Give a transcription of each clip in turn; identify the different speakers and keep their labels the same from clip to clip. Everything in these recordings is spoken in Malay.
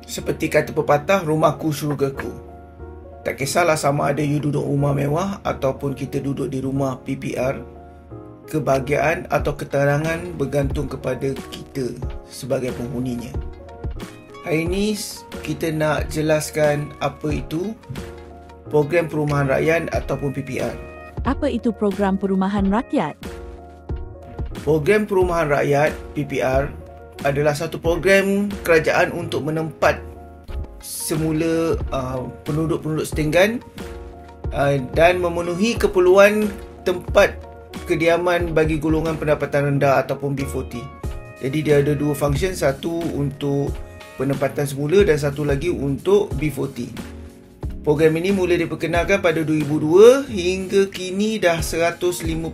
Speaker 1: Seperti kata pepatah, rumahku syurgaku. Tak kisahlah sama ada you duduk rumah mewah ataupun kita duduk di rumah PPR, kebahagiaan atau keterangan bergantung kepada kita sebagai penghuninya. Hari ini kita nak jelaskan apa itu Program Perumahan Rakyat ataupun PPR.
Speaker 2: Apa itu Program Perumahan Rakyat?
Speaker 1: Program Perumahan Rakyat PPR adalah satu program kerajaan untuk menempat semula penduduk-penduduk setinggan dan memenuhi keperluan tempat kediaman bagi golongan pendapatan rendah ataupun B40. Jadi dia ada dua function, satu untuk penempatan semula dan satu lagi untuk B40. Program ini mula diperkenalkan pada 2002 hingga kini dah 159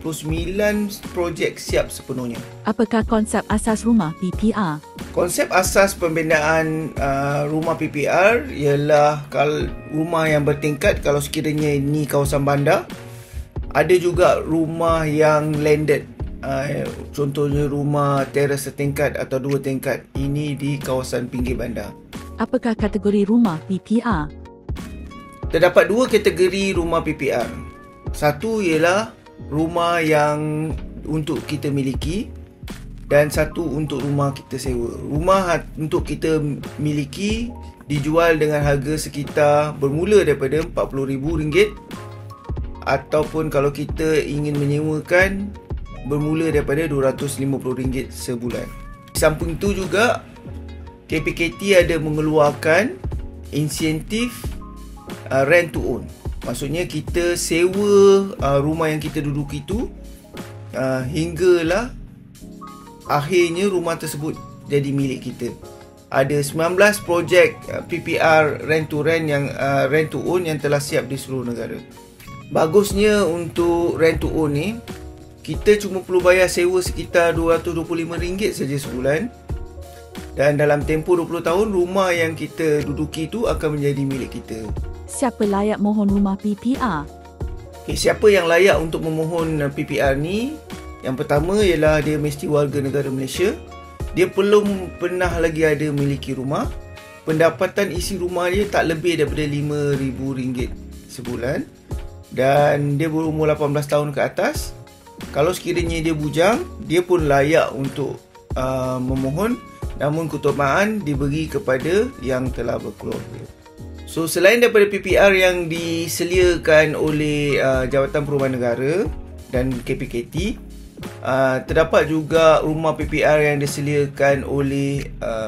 Speaker 1: projek siap sepenuhnya.
Speaker 2: Apakah konsep asas rumah PPR?
Speaker 1: Konsep asas pembinaan rumah PPR ialah rumah yang bertingkat kalau sekiranya ini kawasan bandar. Ada juga rumah yang landed, contohnya rumah teras setingkat atau dua tingkat. Ini di kawasan pinggir bandar.
Speaker 2: Apakah kategori rumah PPR?
Speaker 1: Terdapat dua kategori rumah PPR. Satu ialah rumah yang untuk kita miliki dan satu untuk rumah kita sewa. Rumah untuk kita miliki dijual dengan harga sekitar bermula daripada RM40,000 ataupun kalau kita ingin menyewakan bermula daripada RM250 sebulan. Di samping itu juga KPKT ada mengeluarkan insentif rent to own. Maksudnya kita sewa rumah yang kita duduki itu hinggalah akhirnya rumah tersebut jadi milik kita. Ada 19 projek PPR rent to own yang telah siap di seluruh negara. Bagusnya untuk rent to own ni, kita cuma perlu bayar sewa sekitar RM225 saja sebulan. Dan dalam tempoh 20 tahun, rumah yang kita duduki itu akan menjadi milik kita.
Speaker 2: Siapa layak mohon rumah PPR?
Speaker 1: Siapa yang layak untuk memohon PPR ni? Yang pertama ialah dia mesti warga negara Malaysia. Dia belum pernah lagi ada memiliki rumah. Pendapatan isi rumah dia tak lebih daripada RM5,000 sebulan. Dan dia berumur 18 tahun ke atas. Kalau sekiranya dia bujang, dia pun layak untuk memohon. Namun keutamaan diberi kepada yang telah berkeluarga. So, selain daripada PPR yang disediakan oleh Jabatan Perumahan Negara dan KPKT, terdapat juga rumah PPR yang disediakan oleh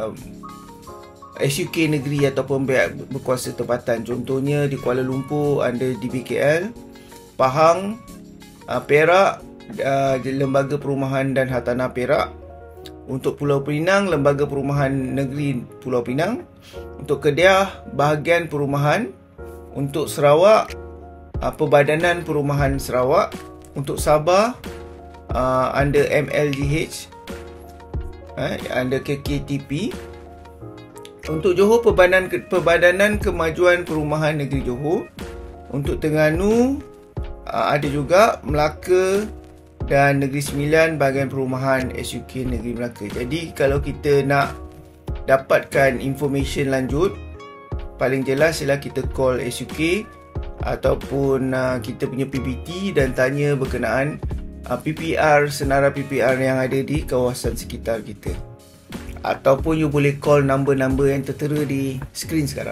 Speaker 1: SUK negeri ataupun pihak berkuasa tempatan. Contohnya di Kuala Lumpur ada DBKL, Pahang, Perak, Lembaga Perumahan dan Hartanah Perak. Untuk Pulau Pinang, Lembaga Perumahan Negeri Pulau Pinang. Untuk Kedah, Bahagian Perumahan. Untuk Sarawak, Perbadanan Perumahan Sarawak. Untuk Sabah, under MLGH, under KKTP. Untuk Johor, Perbadanan Kemajuan Perumahan Negeri Johor. Untuk Terengganu, ada juga Melaka dan Negeri Sembilan, Bahagian Perumahan SUK Negeri Melaka. Jadi kalau kita nak dapatkan information lanjut, paling jelas ialah kita call SUK ataupun kita punya PBT dan tanya berkenaan PPR, senarai PPR yang ada di kawasan sekitar kita. Ataupun you boleh call number-number yang tertera di skrin sekarang.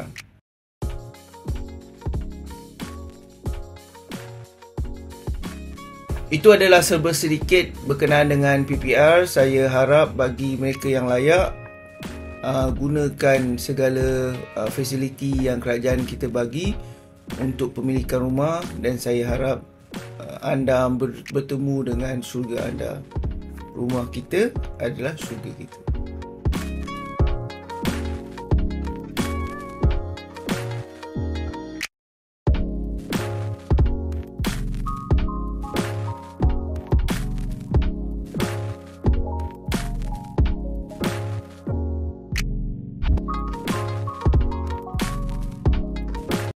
Speaker 1: Itu adalah serba sedikit berkenaan dengan PPR. Saya harap bagi mereka yang layak, gunakan segala fasiliti yang kerajaan kita bagi untuk pemilikan rumah, dan saya harap anda bertemu dengan syurga anda. Rumah kita adalah syurga kita.